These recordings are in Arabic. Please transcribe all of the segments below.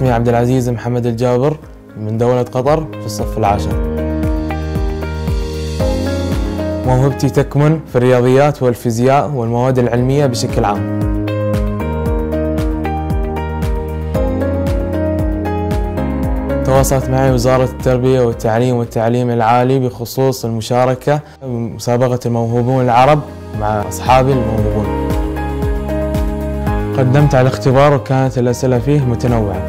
اسمي عبد العزيز محمد الجابر من دولة قطر في الصف العاشر. موهبتي تكمن في الرياضيات والفيزياء والمواد العلمية بشكل عام. تواصلت معي وزارة التربية والتعليم العالي بخصوص المشاركة بمسابقة الموهوبون العرب مع أصحابي الموهوبون. قدمت على الاختبار وكانت الأسئلة فيه متنوعة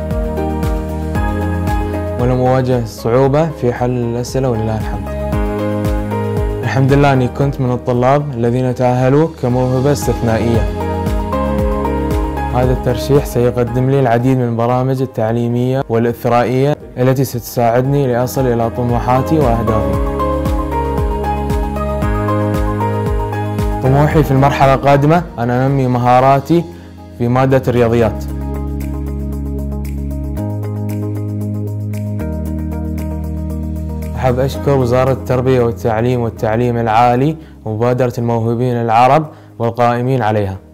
ولم أواجه صعوبة في حل الأسئلة ولله الحمد. الحمد لله أني كنت من الطلاب الذين تأهلوا كموهبة استثنائية. هذا الترشيح سيقدم لي العديد من البرامج التعليمية والإثرائية التي ستساعدني لأصل إلى طموحاتي وأهدافي. طموحي في المرحلة القادمة أن أنمي مهاراتي في مادة الرياضيات. أحب أشكر وزارة التربية والتعليم العالي ومبادرة الموهوبين العرب والقائمين عليها.